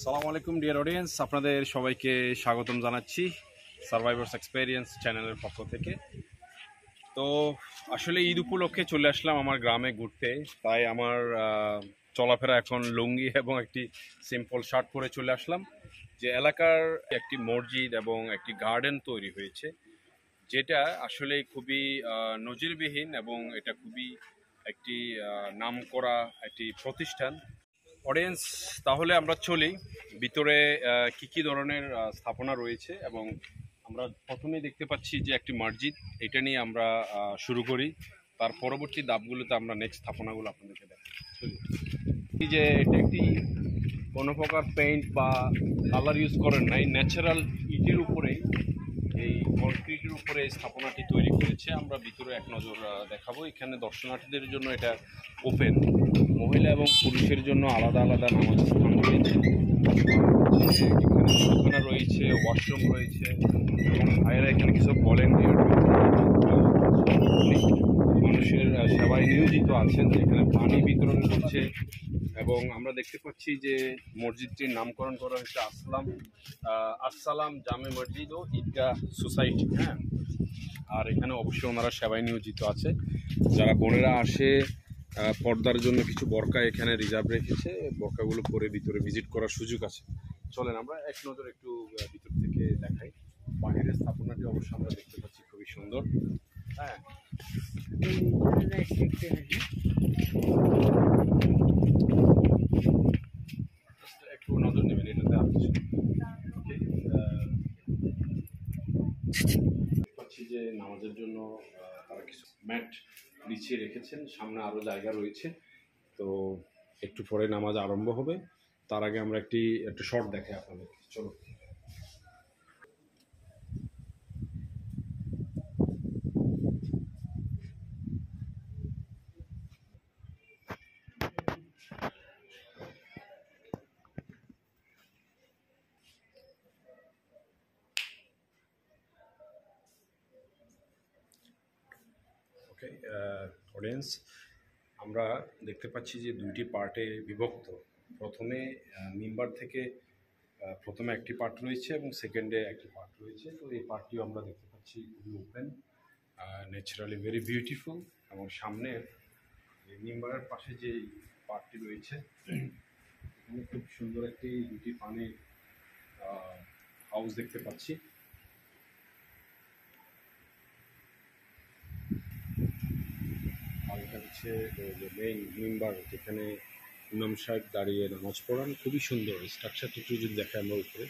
আসসালামু আলাইকুম dear audience, আপনাদের সবাইকে স্বাগতম জানাচ্ছি সার্ভাইভার্স এক্সপেরিয়েন্স চ্যানেলের পক্ষ থেকে। তো আসলে ঈদ উপলক্ষে চলে আসলাম আমার গ্রামে ঘুরতে, তাই আমার চলাফেরা এখন লুঙ্গি এবং একটি সিম্পল শার্ট পরে চলে আসলাম। যে এলাকার একটি মসজিদ এবং একটি গার্ডেন তৈরি হয়েছে, যেটা আসলে খুবই নজিরবিহীন এবং এটা খুবই একটি নামকরা একটি প্রতিষ্ঠান। অডিয়েন্স, তাহলে আমরা চলি ভিতরে কি কি ধরনের স্থাপনা রয়েছে। এবং আমরা প্রথমেই দেখতে পাচ্ছি যে একটি মসজিদ, এটা নিয়ে আমরা শুরু করি, তার পরবর্তী ধাপগুলোতে আমরা নেক্সট স্থাপনাগুলো আপনাদেরকে দেখাই। চলি। এই যে এটা একটি কোনো প্রকার পেইন্ট বা কালার ইউজ করেন নাই, ন্যাচারাল ইটের উপরেই, এই কনক্রিটের উপরে এই স্থাপনাটি তৈরি করেছে। আমরা ভিতরে এক নজর দেখাবো। এখানে দর্শনার্থীদের জন্য এটা ওপেন, মহিলা এবং পুরুষের জন্য আলাদা আলাদা নামাজ স্থান রয়েছে, এখানে রয়েছে, ওয়াশরুম রয়েছে এবং ভাইয়েরা এখানে কিছু ভলেন্টিয়ার মানুষের সেবায় নিয়োজিত আছেন, এখানে পানি বিতরণ করছে। এবং আমরা দেখতে পাচ্ছি যে মসজিদটির নামকরণ করা হয়েছে আসসালাম জামে মসজিদ ও ঈদগাহ সোসাইটি। হ্যাঁ, আর এখানে অবশ্যই ওনারা সেবায় নিয়োজিত আছে। যারা বোনেরা আসে পর্দার জন্য কিছু বোরকা এখানে রিজার্ভ রেখেছে, বোরকাগুলো পরে ভিতরে ভিজিট করার সুযোগ আছে। চলেন আমরা এক নজর একটু ভিতর থেকে দেখাই। বাহিরের স্থাপনাটি অবশ্য আমরা দেখতে পাচ্ছি খুবই সুন্দর। হ্যাঁ, একটু নজর নেবেন এটাতে। আর কিছু পাচ্ছি যে নামাজের জন্য তারা কিছু ম্যাট বিছিয়ে রেখেছেন, সামনে আরো জায়গা রয়েছে। তো একটু পরে নামাজ আরম্ভ হবে, তার আগে আমরা একটু শর্ট দেখাই আপনাদের। চলো। ওকে অডিয়েন্স, আমরা দেখতে পাচ্ছি যে দুইটি পার্টে বিভক্ত। প্রথমে মিম্বার থেকে প্রথমে একটি পার্ট রয়েছে এবং সেকেন্ডে একটি পার্ট রয়েছে। তো এই পার্টটিও আমরা দেখতে পাচ্ছি খুবই ওপেন, ন্যাচারালি ভেরি বিউটিফুল। এবং সামনের মিম্বারের পাশে যে পার্টটি রয়েছে, এখানে খুব সুন্দর দুটি পানির হাউস দেখতে পাচ্ছি। আর এটা হচ্ছে মেইন মিম্বার, যেখানে ইমাম সাহেব দাঁড়িয়ে নামাজ পড়ান। খুবই সুন্দর স্ট্রাকচারটি, একটু যদি দেখায় আমরা উপরে।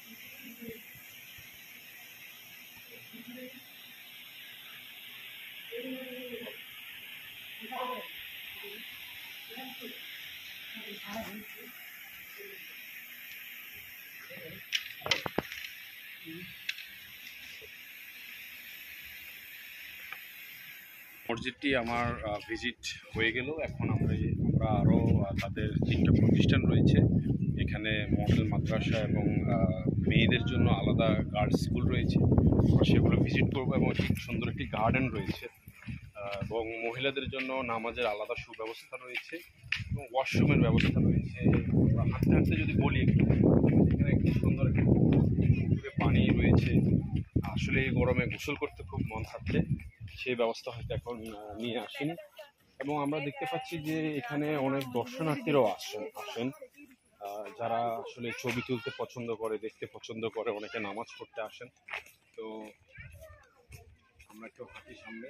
মসজিদটি আমার ভিজিট হয়ে গেল। এখন আমরা আরও তাদের 3টা প্রতিষ্ঠান রয়েছে এখানে, মডেল মাদ্রাসা এবং মেয়েদের জন্য আলাদা গার্লস স্কুল রয়েছে, সেগুলো ভিজিট করবো। এবং সুন্দর একটি গার্ডেন রয়েছে এবং মহিলাদের জন্য নামাজের আলাদা সুব্যবস্থা রয়েছে এবং ওয়াশরুমের ব্যবস্থা রয়েছে। হাঁটতে হাঁটতে যদি বলি একটু, এখানে একটি সুন্দর একটি পুকুরে পানি রয়েছে। আসলে এই গরমে গোসল করতে খুব মন থাকছে, সেই ব্যবস্থা হয়তো এখন নিয়ে আসেনি। এবং আমরা দেখতে পাচ্ছি যে এখানে অনেক দর্শনার্থীরাও আসেন যারা আসলে ছবি তুলতে পছন্দ করে, দেখতে পছন্দ করে, অনেকে নামাজ পড়তে আসেন। তো আমরা একটু হাঁটি সামনে।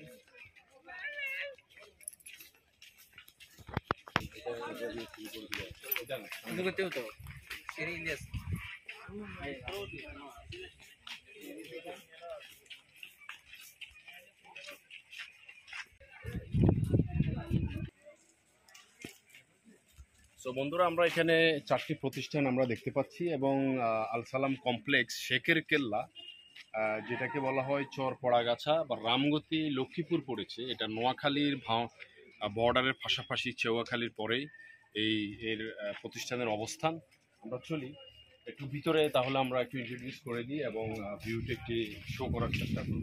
সো বন্ধুরা, আমরা এখানে 4টি প্রতিষ্ঠান আমরা দেখতে পাচ্ছি এবং আল সালাম কমপ্লেক্স, শেখের কেল্লা, যেটাকে বলা হয় চরপড়াগাছা বা রামগতি, লক্ষ্মীপুর পড়েছে। এটা নোয়াখালীর বর্ডারের পাশাপাশি, চেওয়াখালীর পরেই এর প্রতিষ্ঠানের অবস্থান। আমরা চলি একটু ভিতরে, তাহলে আমরা একটু ইন্ট্রোডিউস করে দিই এবং ভিউটি একটি শো করার চেষ্টা করব।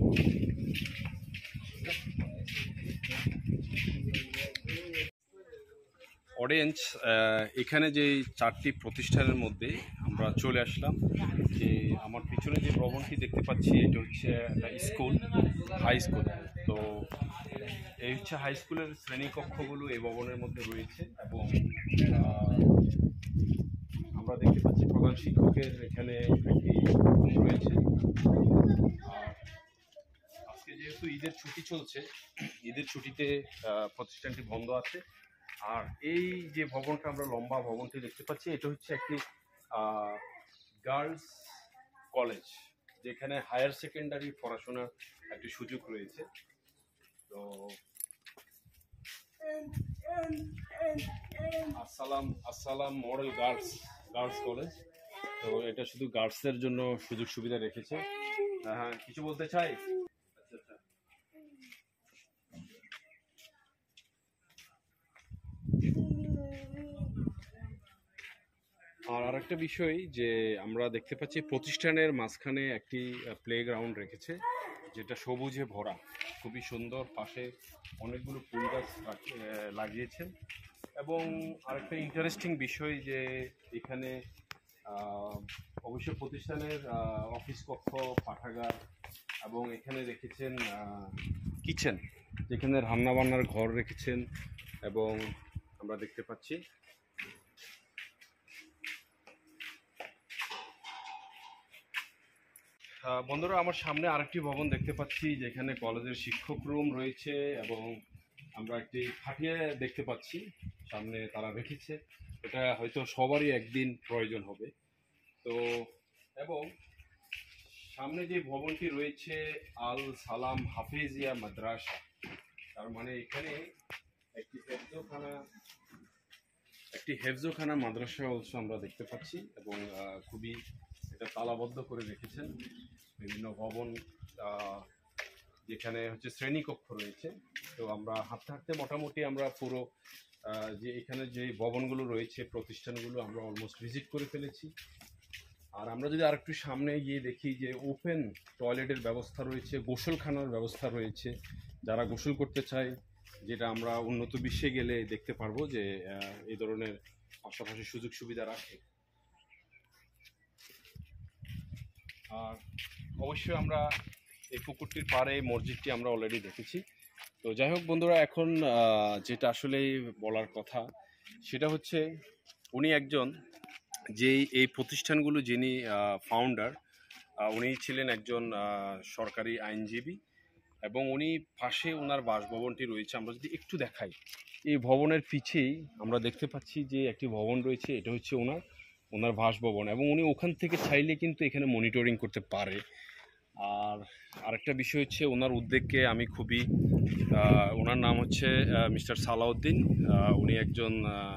অডিয়েন্স, এখানে যে 4টি প্রতিষ্ঠানের মধ্যে আমরা চলে আসলাম। যে আমার পিছনে যে ভবনটি দেখতে পাচ্ছি এটা হচ্ছে একটা স্কুল, হাই স্কুল। তো এই হচ্ছে হাই স্কুলের শ্রেণীকক্ষগুলো এই ভবনের মধ্যে রয়েছে এবং আমরা দেখতে পাচ্ছি প্রধান শিক্ষকের এখানে একটি রয়েছে। আর আজকে যেহেতু ঈদের ছুটি চলছে, ঈদের ছুটিতে প্রতিষ্ঠানটি বন্ধ আছে। আর এই যে ভবনটা আমরা লম্বা ভবনটি দেখতে পাচ্ছি এটা হচ্ছে একটি গার্লস কলেজ, যেখানে হায়ার সেকেন্ডারি পড়াশোনার একটি সুযোগ রয়েছে। তো আসসালাম মডেল গার্লস কলেজ। তো এটা শুধু গার্লসের জন্য সুযোগ সুবিধা রেখেছে। হ্যাঁ, কিছু বলতে চাই? আচ্ছা। আর আরেকটা বিষয় যে আমরা দেখতে পাচ্ছি প্রতিষ্ঠানের মাঝখানে একটি প্লেগ্রাউন্ড রেখেছে, যেটা সবুজে ভরা, খুবই সুন্দর। পাশে অনেকগুলো ফুল গাছ লাগিয়েছেন। এবং আরেকটা ইন্টারেস্টিং বিষয় যে এখানে অবশ্য প্রতিষ্ঠানের অফিস কক্ষ, পাঠাগার এবং এখানে রেখেছেন কিচেন, যেখানে রান্নাবান্নার ঘর রেখেছেন। এবং আমরা দেখতে পাচ্ছি বন্ধুরা, আমার সামনে আরেকটি ভবন দেখতে পাচ্ছি যেখানে কলেজের শিক্ষক রুম রয়েছে এবং আমরা একটি খাটিয়া দেখতে পাচ্ছি সামনে তারা রেখেছে। এটা হয়তো সবারই একদিন প্রয়োজন হবে। তো এবং সামনে যে ভবনটি রয়েছে আল সালাম হাফেজিয়া মাদ্রাসা, তার মানে এখানে একটি হেফজোখানা মাদ্রাসা অবশ্য আমরা দেখতে পাচ্ছি। এবং খুবই এটা তালাবদ্ধ করে রেখেছেন। বিভিন্ন ভবন, যেখানে হচ্ছে শ্রেণীকক্ষ রয়েছে। তো আমরা হাঁটতে হাঁটতে মোটামুটি আমরা পুরো যে এখানে যে ভবনগুলো রয়েছে, প্রতিষ্ঠানগুলো আমরা অলমোস্ট ভিজিট করে ফেলেছি। আর আমরা যদি আরেকটু সামনে গিয়ে দেখি যে ওপেন টয়লেটের ব্যবস্থা রয়েছে, গোসলখানার ব্যবস্থা রয়েছে। যারা গোসল করতে চায়, যেটা আমরা উন্নত বিশ্বে গেলে দেখতে পারবো যে এই ধরনের পাশাপাশি সুযোগ সুবিধা রাখে। আর অবশ্যই আমরা এই পুকুরটির পাড়ে মসজিদটি আমরা অলরেডি দেখেছি। তো যাই হোক বন্ধুরা, এখন যেটা আসলেই বলার কথা সেটা হচ্ছে উনি একজন, যেই এই প্রতিষ্ঠানগুলো যিনি ফাউন্ডার, উনি ছিলেন একজন সরকারি আইনজীবী। এবং উনি পাশে ওনার বাসভবনটি রয়েছে। আমরা যদি একটু দেখাই, এই ভবনের পিছেই আমরা দেখতে পাচ্ছি যে একটি ভবন রয়েছে, এটা হচ্ছে ওনার বাসভবন। এবং উনি ওখান থেকে চাইলে কিন্তু এখানে মনিটরিং করতে পারে। আর আরেকটা বিষয় হচ্ছে ওনার উদ্যোগকে আমি খুবই, ওনার নাম হচ্ছে মিস্টার সালাউদ্দিন। উনি একজন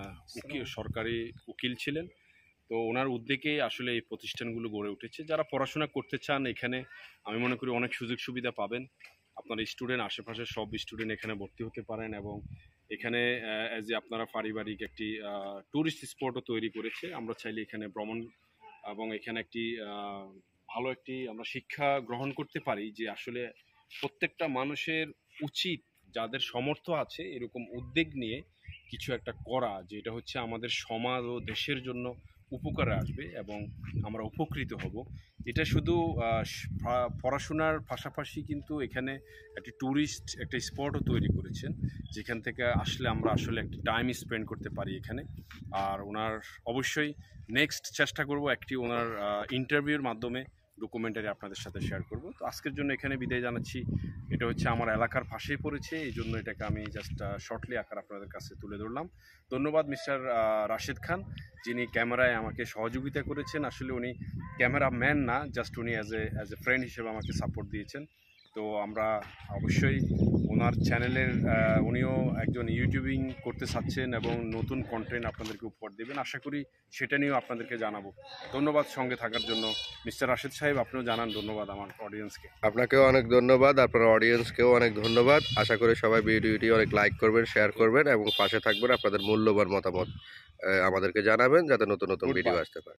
সরকারি উকিল ছিলেন। তো ওনার উদ্যোগেই আসলে এই প্রতিষ্ঠানগুলো গড়ে উঠেছে। যারা পড়াশোনা করতে চান এখানে আমি মনে করি অনেক সুযোগ সুবিধা পাবেন। আপনার স্টুডেন্ট, আশেপাশের সব স্টুডেন্ট এখানে ভর্তি হতে পারেন। এবং এখানে অ্যাজ এ আপনারা পারিবারিক একটি ট্যুরিস্ট স্পটও তৈরি করেছে। আমরা চাইলে এখানে ভ্রমণ এবং এখানে একটি ভালো একটি আমরা শিক্ষা গ্রহণ করতে পারি যে আসলে প্রত্যেকটা মানুষের উচিত, যাদের সামর্থ্য আছে, এরকম উদ্যোগ নিয়ে কিছু একটা করা, যেটা হচ্ছে আমাদের সমাজ ও দেশের জন্য উপকারে আসবে এবং আমরা উপকৃত হব। এটা শুধু পড়াশোনার পাশাপাশি কিন্তু এখানে একটি ট্যুরিস্ট একটা স্পটও তৈরি করেছেন, যেখান থেকে আসলে আমরা আসলে একটি টাইম স্পেন্ড করতে পারি এখানে। আর ওনার অবশ্যই নেক্সট চেষ্টা করব একটি ওনার ইন্টারভিউর মাধ্যমে ডকুমেন্টারি আপনাদের সাথে শেয়ার করব। তো আজকের জন্য এখানে বিদায় জানাচ্ছি। এটা হচ্ছে আমার এলাকার পাশেই পড়েছে, এই জন্য এটাকে আমি জাস্ট শর্টলি আকার আপনাদের কাছে তুলে ধরলাম। ধন্যবাদ মিস্টার রাশেদ খান, যিনি ক্যামেরায় আমাকে সহযোগিতা করেছেন। আসলে উনি ক্যামেরাম্যান না, জাস্ট উনি অ্যাজ এ ফ্রেন্ড হিসেবে আমাকে সাপোর্ট দিয়েছেন। তো আমরা অবশ্যই ওনার চ্যানেলের, উনিও একজন ইউটিউবিং করতে চাচ্ছেন এবং নতুন কন্টেন্ট আপনাদেরকে উপহার দেবেন। আশা করি সেটা নিয়েও আপনাদেরকে জানাবো। ধন্যবাদ সঙ্গে থাকার জন্য। মিস্টার রাশেদ সাহেব, আপনিও জানান ধন্যবাদ আমার অডিয়েন্সকে। আপনাকেও অনেক ধন্যবাদ, আপনার অডিয়েন্সকেও অনেক ধন্যবাদ। আশা করি সবাই ভিডিওটি অনেক লাইক করবেন, শেয়ার করবেন এবং পাশে থাকবেন। আপনাদের মূল্যবান মতামত আমাদেরকে জানাবেন, যাতে নতুন নতুন ভিডিও আসতে পারে।